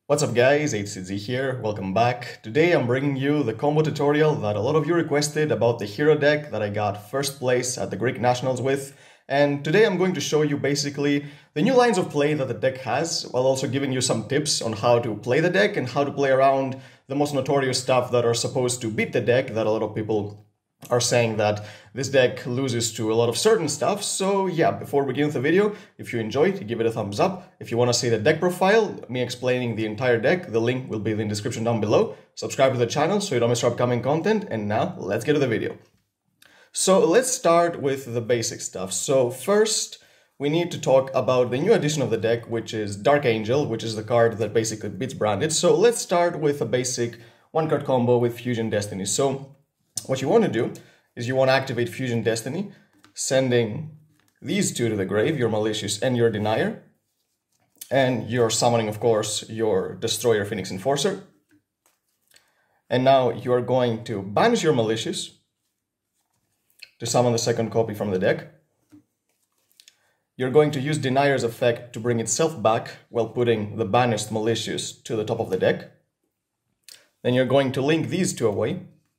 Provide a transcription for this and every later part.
What's up guys, HCZ here, welcome back. Today I'm bringing you the combo tutorial that a lot of you requested about the hero deck that I got first place at the Greek Nationals with. And today I'm going to show you basically the new lines of play that the deck has, while also giving you some tips on how to play the deck and how to play around the most notorious stuff that are supposed to beat the deck that a lot of people are saying that this deck loses to a lot of certain stuff. So yeah, before we get into the video, if you enjoyed, give it a thumbs up. If you want to see the deck profile, me explaining the entire deck, the link will be in the description down below. Subscribe to the channel so you don't miss our upcoming content. And now let's get to the video. So let's start with the basic stuff. So first, we need to talk about the new addition of the deck, which is Dark Angel, which is the card that basically beats Branded. So let's start with a basic one-card combo with Fusion Destiny. So what you want to do is you want to activate Fusion Destiny, sending these two to the grave, your Malicious and your Denier, and you're summoning, of course, your Destroyer Phoenix Enforcer. And now you're going to banish your Malicious to summon the second copy from the deck. You're going to use Denier's effect to bring itself back while putting the banished Malicious to the top of the deck. Then you're going to link these two away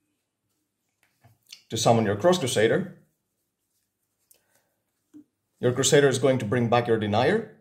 to summon your Cross Crusader. Your Crusader is going to bring back your Denier.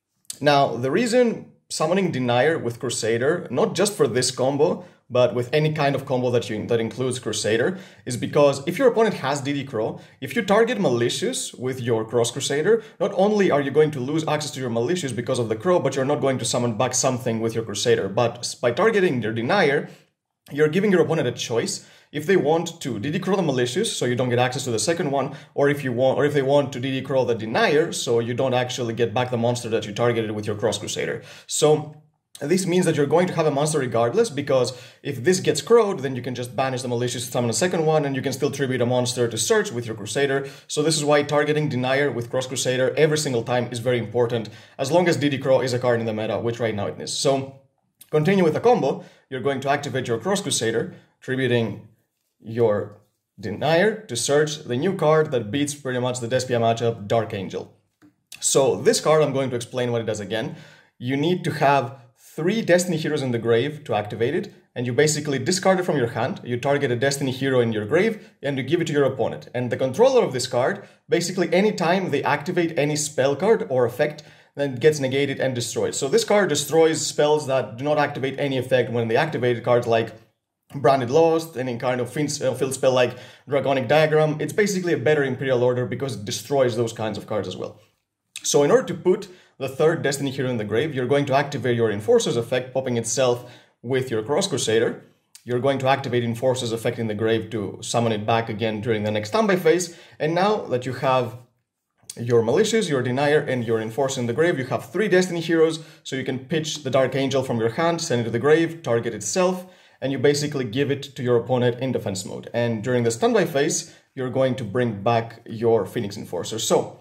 Now, the reason summoning Denier with Crusader, not just for this combo, but with any kind of combo that includes Crusader, is because if your opponent has DD Crow, if you target Malicious with your Cross Crusader, not only are you going to lose access to your Malicious because of the Crow, but you're not going to summon back something with your Crusader. But by targeting your Denier, you're giving your opponent a choice if they want to DD Crow the Malicious, so you don't get access to the second one, or if they want to DD Crow the Denier, so you don't actually get back the monster that you targeted with your Cross Crusader. So this means that you're going to have a monster regardless, because if this gets crowed, then you can just banish the Malicious, summon a second one, and you can still tribute a monster to search with your Crusader. So this is why targeting Denier with Cross Crusader every single time is very important, as long as DD Crow is a card in the meta, which right now it is. So continue with the combo. You're going to activate your Cross Crusader, tributing your Denier to search the new card that beats pretty much the Despia matchup, Dark Angel. So this card, I'm going to explain what it does again. You need to have 3 Destiny Heroes in the grave to activate it, and you basically discard it from your hand, you target a Destiny Hero in your grave, and you give it to your opponent. And the controller of this card, basically anytime they activate any spell card or effect, then gets negated and destroyed. So this card destroys spells that do not activate any effect when they activate cards like Branded Lost, any kind of field spell like Draconic Diagram. It's basically a better Imperial Order because it destroys those kinds of cards as well. So in order to put the 3rd Destiny Hero in the grave, you're going to activate your Enforcer's effect, popping itself with your Cross Crusader. You're going to activate Enforcer's effect in the grave to summon it back again during the next standby phase. And now that you have your Malicious, your Denier, and your Enforcer in the grave, you have 3 Destiny Heroes, so you can pitch the Dark Angel from your hand, send it to the grave, target itself, and you basically give it to your opponent in defense mode. And during the standby phase, you're going to bring back your Phoenix Enforcer. So,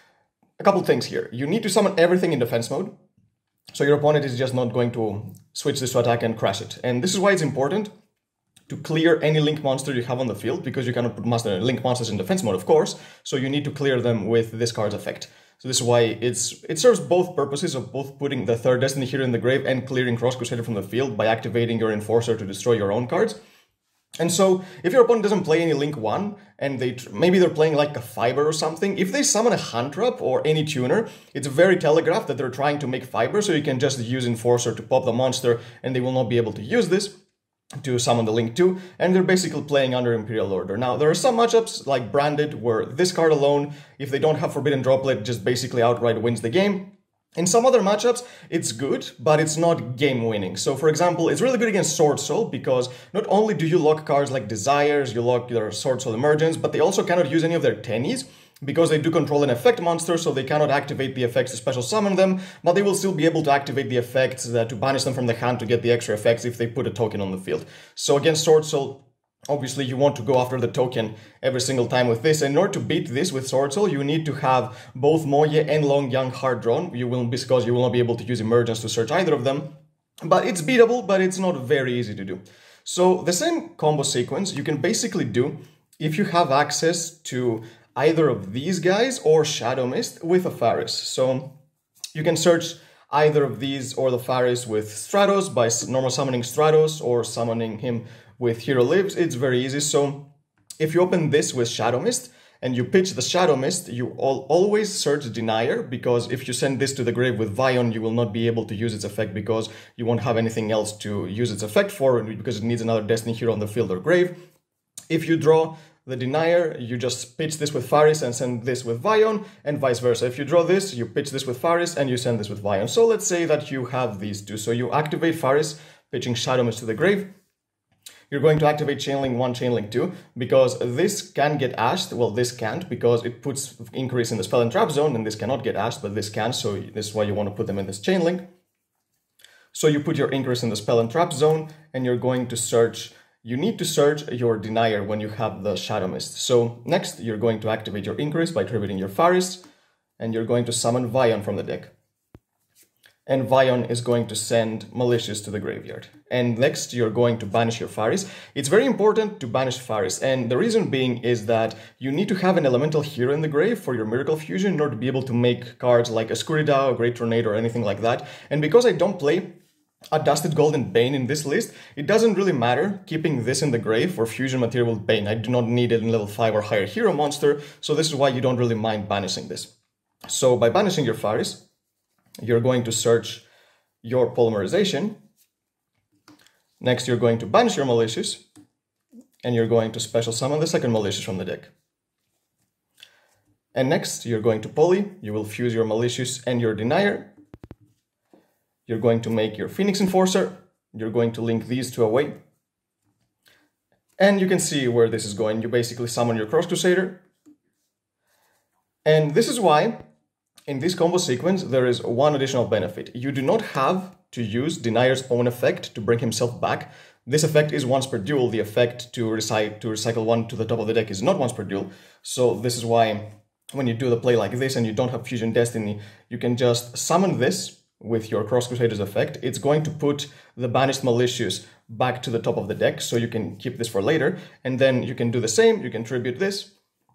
a couple things here. You need to summon everything in defense mode, so your opponent is just not going to switch this to attack and crash it. And this is why it's important to clear any link monster you have on the field, because you cannot put link monsters in defense mode, of course, so you need to clear them with this card's effect. So this is why it serves both purposes of both putting the 3rd Destiny Hero in the grave and clearing Cross Crusader from the field by activating your Enforcer to destroy your own cards. And so, if your opponent doesn't play any Link 1, and maybe they're playing like a Fiber or something, if they summon a Hand Trap or any tuner, it's very telegraphed that they're trying to make Fiber, so you can just use Enforcer to pop the monster, and they will not be able to use this to summon the Link 2, and they're basically playing under Imperial Order. Now, there are some matchups, like Branded, where this card alone, if they don't have Forbidden Droplet, just basically outright wins the game. In some other matchups, it's good, but it's not game-winning. So, for example, it's really good against Sword Soul, because not only do you lock cards like Desires, you lock their Sword Soul Emergence, but they also cannot use any of their Tennies, because they do control an effect monster, so they cannot activate the effects to special summon them, but they will still be able to activate the effects to banish them from the hand to get the extra effects if they put a token on the field. So against Sword Soul, obviously you want to go after the token every single time with this, and in order to beat this with Sword Soul, you need to have both Moye and Long Yang hard drawn, because you will not be able to use Emergence to search either of them. But it's beatable, but it's not very easy to do. So the same combo sequence you can basically do if you have access to either of these guys or Shadow Mist with a Faris. So you can search either of these or the Faris with Stratos by normal summoning Stratos or summoning him with Hero Lives. It's very easy. So if you open this with Shadow Mist and you pitch the Shadow Mist, you always search Denier, because if you send this to the grave with Vion, you will not be able to use its effect because you won't have anything else to use its effect for, because it needs another Destiny hero on the field or grave. If you draw the Denier, you just pitch this with Faris and send this with Vion, and vice versa. If you draw this, you pitch this with Faris and you send this with Vion. So let's say that you have these two. So you activate Faris, pitching Shadow Mist to the grave. You're going to activate Chainlink 1, Chainlink 2, because this can get ashed. Well, this can't, because it puts increase in the spell and trap zone, and this cannot get ashed, but this can, so this is why you want to put them in this Chainlink. So you put your increase in the spell and trap zone, and you're going to search. You need to search your Denier when you have the Shadow Mist. So next, you're going to activate your increase by tributing your Faris, and you're going to summon Vion from the deck. And Vion is going to send Malicious to the graveyard. And next, you're going to banish your Faris. It's very important to banish Faris, and the reason being is that you need to have an elemental hero in the grave for your Miracle Fusion in order to be able to make cards like a Skuridao, Great Tornado, or anything like that. And because I don't play a Dusted Golden Bane in this list, it doesn't really matter keeping this in the grave for fusion material with Bane. I do not need it in level 5 or higher hero monster, so this is why you don't really mind banishing this. So by banishing your Faris, you're going to search your Polymerization. Next, you're going to banish your Malicious, and you're going to special summon the second Malicious from the deck. And next, you're going to Poly, you will fuse your Malicious and your Denier. You're going to make your Phoenix Enforcer, you're going to link these two away. And you can see where this is going. You basically summon your Cross Crusader. And this is why in this combo sequence, there is one additional benefit. You do not have to use Denier's own effect to bring himself back. This effect is once per duel. The effect to recycle one to the top of the deck is not once per duel. So this is why when you do the play like this and you don't have Fusion Destiny, you can just summon this with your Cross Crusader's effect. It's going to put the banished Malicious back to the top of the deck, so you can keep this for later. And then you can do the same. You can tribute this.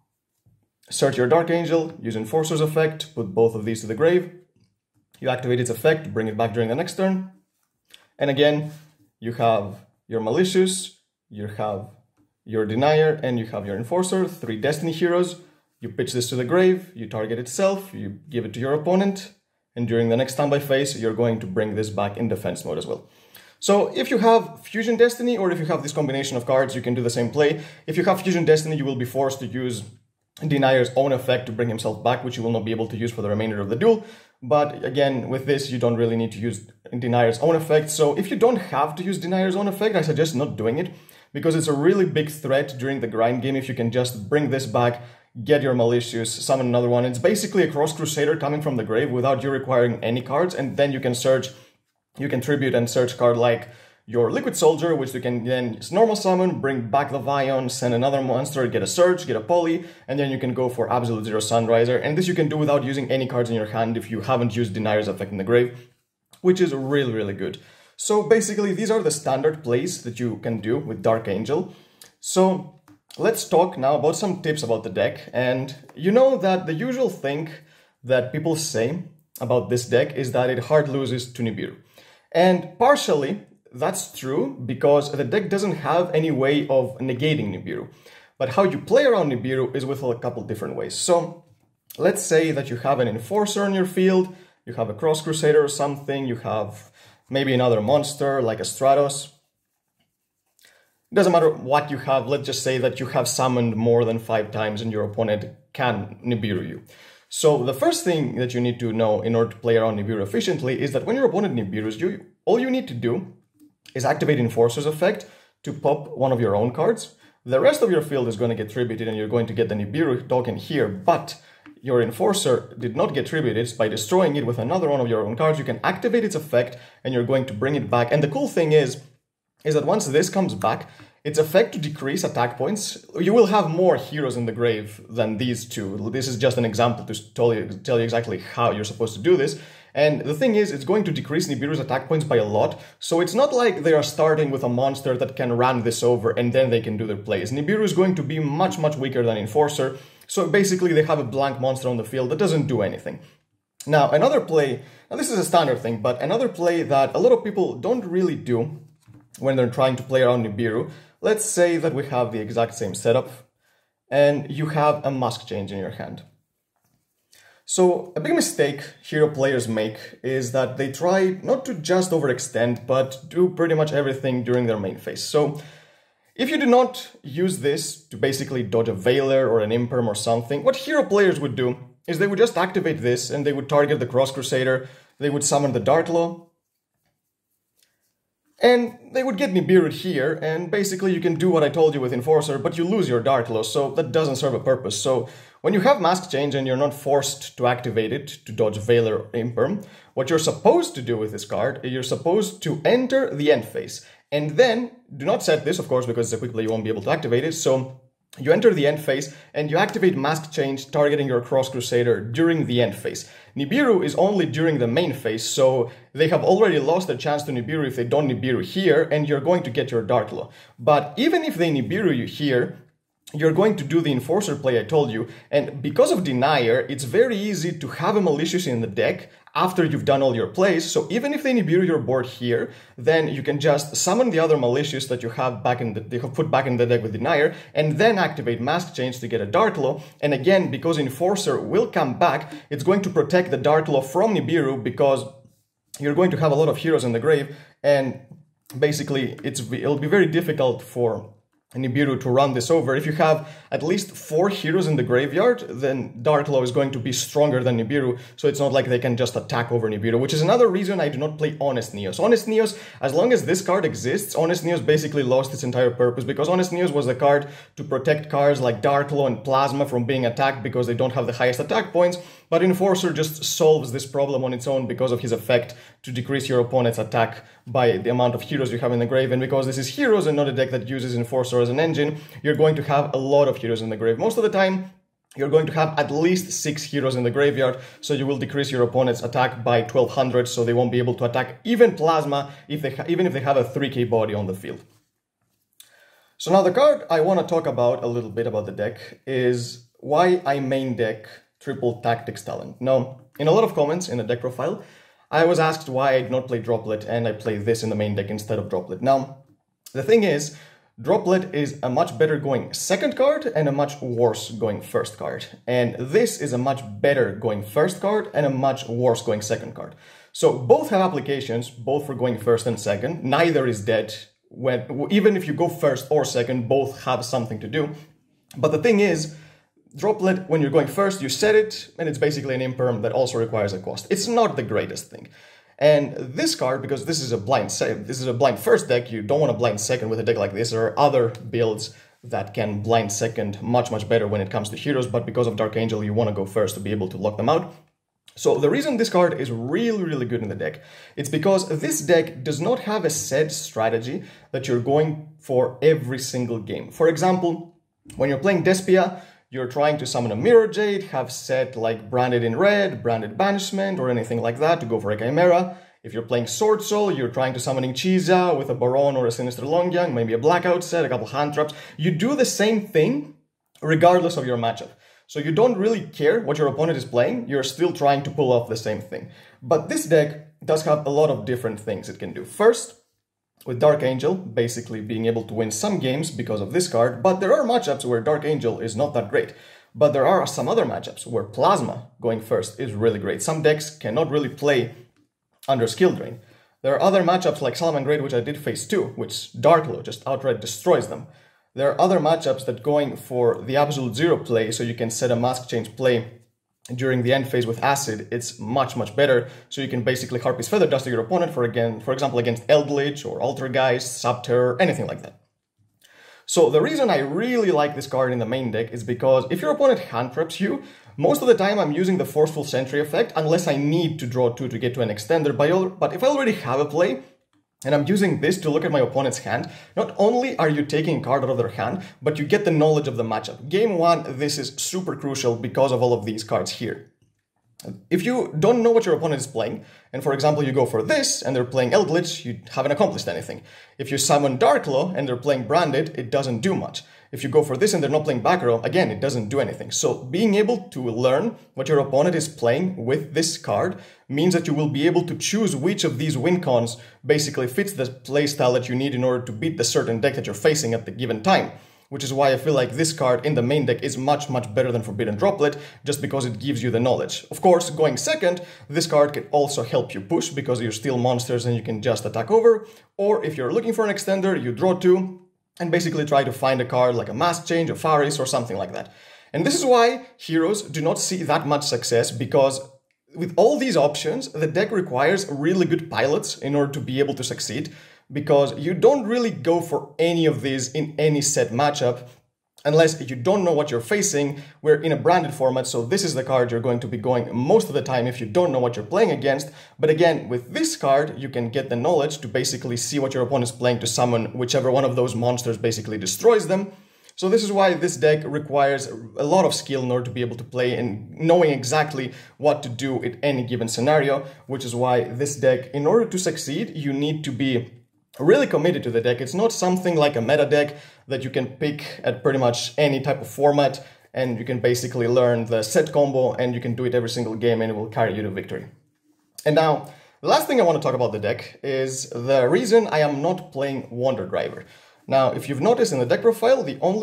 Search your Dark Angel, use Enforcer's effect, put both of these to the grave. You activate its effect, bring it back during the next turn. And again, you have your Malicious, you have your Denier, and you have your Enforcer, 3 Destiny heroes. You pitch this to the grave, you target itself, you give it to your opponent, and during the next standby phase, you're going to bring this back in defense mode as well. So if you have Fusion Destiny, or if you have this combination of cards, you can do the same play. If you have Fusion Destiny, you will be forced to use Denier's own effect to bring himself back, which you will not be able to use for the remainder of the duel. But again, with this, you don't really need to use Denier's own effect. So if you don't have to use Denier's own effect, I suggest not doing it, because it's a really big threat during the grind game if you can just bring this back, get your Malicious, summon another one. It's basically a Cross Crusader coming from the grave without you requiring any cards, and then you can search, you can tribute and search card like your Liquid Soldier, which you can then normal summon, bring back the Vion, send another monster, get a Surge, get a Poly, and then you can go for Absolute Zero Sunriser. And this you can do without using any cards in your hand if you haven't used Denier's effect in the grave, which is really, really good. So basically, these are the standard plays that you can do with Dark Angel. So let's talk now about some tips about the deck. And you know that the usual thing that people say about this deck is that it hard loses to Nibiru. And partially, that's true, because the deck doesn't have any way of negating Nibiru. But how you play around Nibiru is with a couple different ways. So let's say that you have an Enforcer on your field, you have a Cross Crusader or something, you have maybe another monster like a Stratos. It doesn't matter what you have, let's just say that you have summoned more than 5 times and your opponent can Nibiru you. So the first thing that you need to know in order to play around Nibiru efficiently is that when your opponent Nibirus you, all you need to do is activate Enforcer's effect to pop one of your own cards. The rest of your field is going to get tributed and you're going to get the Nibiru token here, but your Enforcer did not get tributed. By destroying it with another one of your own cards, you can activate its effect and you're going to bring it back. And the cool thing is that once this comes back, its effect to decrease attack points. You will have more heroes in the grave than these two. This is just an example to tell you exactly how you're supposed to do this. And the thing is, it's going to decrease Nibiru's attack points by a lot, so it's not like they are starting with a monster that can run this over and then they can do their plays. Nibiru is going to be much, much weaker than Enforcer, so basically they have a blank monster on the field that doesn't do anything. Now, another play, now this is a standard thing, but another play that a lot of people don't really do when they're trying to play around Nibiru, let's say that we have the exact same setup, and you have a mask change in your hand. So a big mistake hero players make is that they try not to just overextend, but do pretty much everything during their main phase. So if you do not use this to basically dodge a Veiler or an Imperm or something, what hero players would do is they would just activate this and they would target the Cross Crusader, they would summon the Darklaw, and they would get Nibiru here, and basically you can do what I told you with Enforcer, but you lose your Darklaw, so that doesn't serve a purpose. So when you have Mask Change and you're not forced to activate it to dodge Veiler or Imperm, what you're supposed to do with this card is you're supposed to enter the end phase. And then, do not set this, of course, because it's a quick play, you won't be able to activate it, so you enter the end phase and you activate Mask Change targeting your Cross Crusader during the end phase. Nibiru is only during the main phase, so they have already lost a chance to Nibiru if they don't Nibiru here, and you're going to get your Darklaw. But even if they Nibiru you here, you're going to do the Enforcer play I told you, and because of Denier, it's very easy to have a Malicious in the deck after you've done all your plays, so even if they Nibiru your board here, then you can just summon the other Malicious that you have put back in the deck with Denier, and then activate Mask Change to get a Darklaw, and again, because Enforcer will come back, it's going to protect the Darklaw from Nibiru, because you're going to have a lot of heroes in the grave, and basically it'll be very difficult for Nibiru to run this over. If you have at least 4 heroes in the graveyard, then Darklaw is going to be stronger than Nibiru, so it's not like they can just attack over Nibiru, which is another reason I do not play Honest Neos. Honest Neos, as long as this card exists, Honest Neos basically lost its entire purpose, because Honest Neos was the card to protect cards like Darklaw and Plasma from being attacked because they don't have the highest attack points, but Enforcer just solves this problem on its own because of his effect to decrease your opponent's attack by the amount of heroes you have in the grave, and because this is heroes and not a deck that uses Enforcer as an engine, you're going to have a lot of heroes in the grave. Most of the time, you're going to have at least 6 heroes in the graveyard, so you will decrease your opponent's attack by 1200, so they won't be able to attack even Plasma even if they have a 3k body on the field. So now the card I want to talk about a little bit about the deck is why I main deck Triple Tactics Talent. Now, in a lot of comments in the deck profile, I was asked why I did not play Droplet and I play this in the main deck instead of Droplet. Now, the thing is, Droplet is a much better going second card and a much worse going first card. And this is a much better going first card and a much worse going second card. So both have applications, both for going first and second. Neither is dead. Even if you go first or second, both have something to do. But the thing is, Droplet, when you're going first, you set it, and it's basically an Imperm that also requires a cost. It's not the greatest thing. And this card, because this is a blind first deck, you don't want a blind second with a deck like this. There are other builds that can blind second much better when it comes to heroes, but because of Dark Angel, you want to go first to be able to lock them out. So the reason this card is really good in the deck, it's because this deck does not have a set strategy that you're going for every single game. For example, when you're playing Despia, you're trying to summon a Mirror Jade, have set like Branded in Red, Branded Banishment, or anything like that to go for a Chimera. If you're playing Sword Soul, you're trying to summon Chiza with a Baron or a Sinister Longyang, maybe a Blackout set, a couple hand traps. You do the same thing regardless of your matchup. So you don't really care what your opponent is playing, you're still trying to pull off the same thing. But this deck does have a lot of different things it can do. First, with Dark Angel, basically being able to win some games because of this card, but there are matchups where Dark Angel is not that great. But there are some other matchups where Plasma going first is really great. Some decks cannot really play under Skill Drain. There are other matchups like Salamangreat, which I did phase 2, which Darklaw just outright destroys them. There are other matchups that going for the Absolute Zero play, so you can set a Mask Change play during the end phase with Acid, it's much better, so you can basically Harpy's Feather Dust to your opponent, for example, against Eldritch or Altergeist, Subterror, anything like that. So the reason I really like this card in the main deck is because if your opponent hand traps you, most of the time I'm using the Forceful Sentry effect, unless I need to draw 2 to get to an extender, but if I already have a play, and I'm using this to look at my opponent's hand, not only are you taking a card out of their hand, but you get the knowledge of the matchup. Game 1, this is super crucial because of all of these cards here. If you don't know what your opponent is playing, and for example you go for this, and they're playing Eldritch, you haven't accomplished anything. If you summon Darklaw, and they're playing Branded, it doesn't do much. If you go for this and they're not playing back row, again, it doesn't do anything. So being able to learn what your opponent is playing with this card means that you will be able to choose which of these win cons basically fits the playstyle that you need in order to beat the certain deck that you're facing at the given time. Which is why I feel like this card in the main deck is much, much better than Forbidden Droplet, just because it gives you the knowledge. Of course, going second, this card can also help you push, because you steal monsters and you can just attack over. Or if you're looking for an extender, you draw 2, and basically try to find a card like a Mask Change, a Faris, or something like that. And this is why heroes do not see that much success, because with all these options, the deck requires really good pilots in order to be able to succeed, because you don't really go for any of these in any set matchup unless you don't know what you're facing. We're in a branded format, so this is the card you're going to be going most of the time if you don't know what you're playing against. But again, with this card, you can get the knowledge to basically see what your opponent is playing to summon whichever one of those monsters basically destroys them. So this is why this deck requires a lot of skill in order to be able to play and knowing exactly what to do in any given scenario, which is why this deck, in order to succeed, you need to be really committed to the deck. It's not something like a meta deck that you can pick at pretty much any type of format and you can basically learn the set combo and you can do it every single game and it will carry you to victory. And now, the last thing I want to talk about the deck is the reason I am not playing Wonder Driver. Now, if you've noticed in the deck profile, the only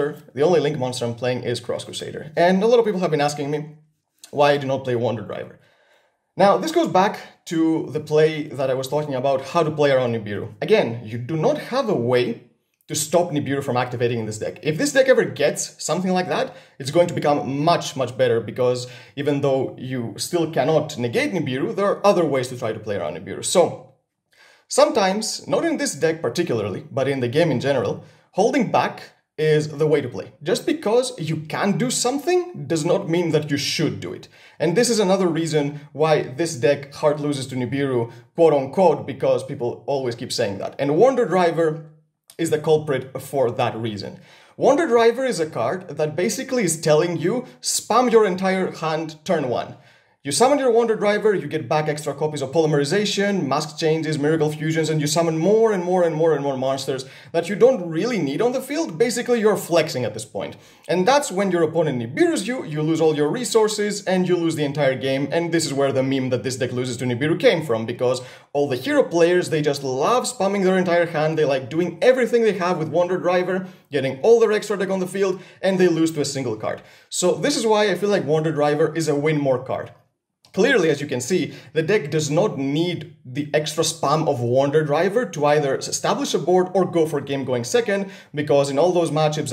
link monster I'm playing is Cross Crusader. And a lot of people have been asking me why I do not play Wonder Driver. Now, this goes back to the play that I was talking about, how to play around Nibiru. Again, you do not have a way to stop Nibiru from activating in this deck. If this deck ever gets something like that, it's going to become much, much better, because even though you still cannot negate Nibiru, there are other ways to try to play around Nibiru. So, sometimes, not in this deck particularly, but in the game in general, holding back is the way to play. Just because you can do something does not mean that you should do it. And this is another reason why this deck hard loses to Nibiru, quote unquote, because people always keep saying that. And Wonder Driver is the culprit for that reason. Wonder Driver is a card that basically is telling you, spam your entire hand turn 1. You summon your Wonder Driver, you get back extra copies of Polymerization, Mask Changes, Miracle Fusions, and you summon more and more and more and more monsters that you don't really need on the field. Basically, you're flexing at this point. And that's when your opponent Nibirus you lose all your resources, and you lose the entire game. And this is where the meme that this deck loses to Nibiru came from, because all the hero players, they just love spamming their entire hand, they like doing everything they have with Wonder Driver, getting all their extra deck on the field, and they lose to a single card. So this is why I feel like Wonder Driver is a win more card. Clearly, as you can see, the deck does not need the extra spam of Wonder Driver to either establish a board or go for game going second, because in all those matchups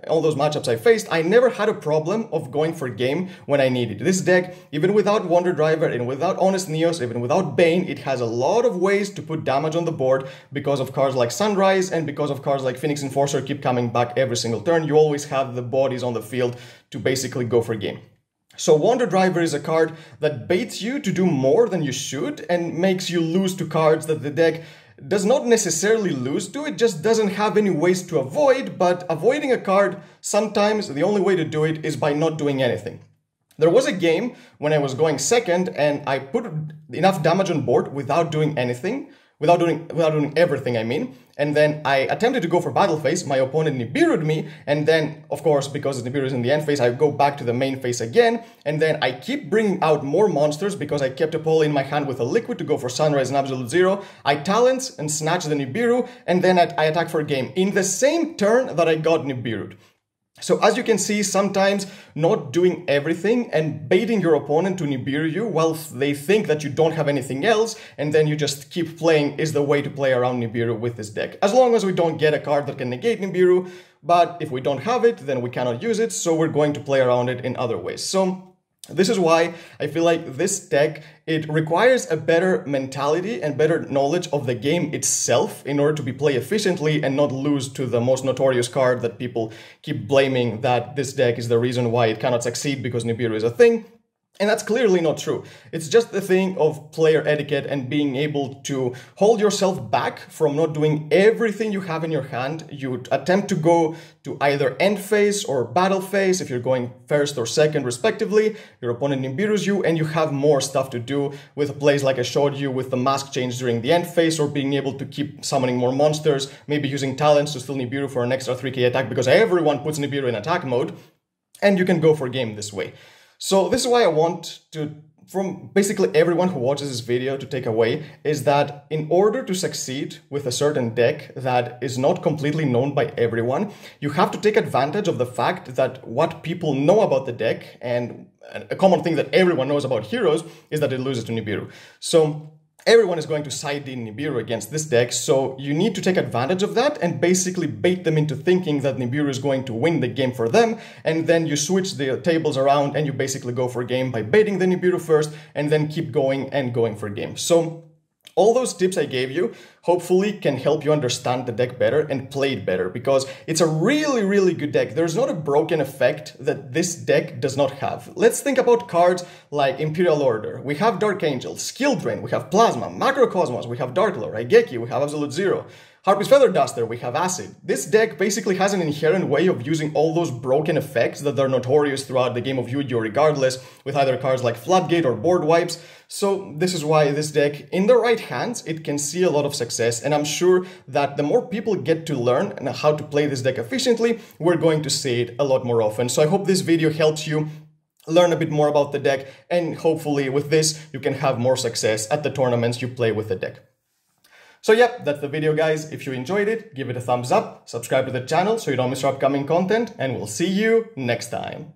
I faced, I never had a problem of going for game when I needed. This deck, even without Wonder Driver and without Honest Neos, even without Bane, it has a lot of ways to put damage on the board because of cards like Sunrise and because of cards like Phoenix Enforcer keep coming back every single turn. You always have the bodies on the field to basically go for game. So Wonder Driver is a card that baits you to do more than you should and makes you lose to cards that the deck does not necessarily lose to, it just doesn't have any ways to avoid, but avoiding a card, sometimes the only way to do it is by not doing anything. There was a game when I was going second and I put enough damage on board without doing anything, without doing everything, I mean. And then I attempted to go for battle phase, my opponent Nibiru'd me, and then, of course, because Nibiru is in the end phase, I go back to the main phase again, and then I keep bringing out more monsters because I kept a poly in my hand with a liquid to go for Sunrise and Absolute Zero. I talents and snatch the Nibiru, and then I attack for game in the same turn that I got Nibiru'd. So as you can see, sometimes not doing everything and baiting your opponent to Nibiru you while they think that you don't have anything else, and then you just keep playing, is the way to play around Nibiru with this deck. As long as we don't get a card that can negate Nibiru, but if we don't have it, then we cannot use it, so we're going to play around it in other ways. So this is why I feel like this deck, it requires a better mentality and better knowledge of the game itself in order to be played efficiently and not lose to the most notorious card that people keep blaming that this deck is the reason why it cannot succeed because Nibiru is a thing. And that's clearly not true. It's just the thing of player etiquette and being able to hold yourself back from not doing everything you have in your hand. You attempt to go to either end phase or battle phase if you're going first or second respectively. Your opponent Nibiru's you and you have more stuff to do with plays like I showed you with the mask change during the end phase, or being able to keep summoning more monsters, maybe using talents to steal Nibiru for an extra 3k attack because everyone puts Nibiru in attack mode, and you can go for game this way. So this is why I want to, from basically everyone who watches this video, to take away is that in order to succeed with a certain deck that is not completely known by everyone, you have to take advantage of the fact that what people know about the deck, and a common thing that everyone knows about Heroes, is that it loses to Nibiru. So everyone is going to side in Nibiru against this deck, so you need to take advantage of that and basically bait them into thinking that Nibiru is going to win the game for them, and then you switch the tables around and you basically go for game by baiting the Nibiru first and then keep going and going for game. So all those tips I gave you hopefully can help you understand the deck better and play it better, because it's a really, really good deck. There's not a broken effect that this deck does not have. Let's think about cards like Imperial Order. We have Dark Angel, Skill Drain, we have Plasma, Macrocosmos, we have Dark Lord, Raigeki, we have Absolute Zero. Harpy's Feather Duster, we have Acid. This deck basically has an inherent way of using all those broken effects that are notorious throughout the game of Yu-Gi-Oh! Regardless, with either cards like Floodgate or Board Wipes. So this is why this deck, in the right hands, it can see a lot of success, and I'm sure that the more people get to learn how to play this deck efficiently, we're going to see it a lot more often. So I hope this video helps you learn a bit more about the deck, and hopefully with this you can have more success at the tournaments you play with the deck. So yeah, that's the video guys. If you enjoyed it, give it a thumbs up, subscribe to the channel so you don't miss our upcoming content, and we'll see you next time.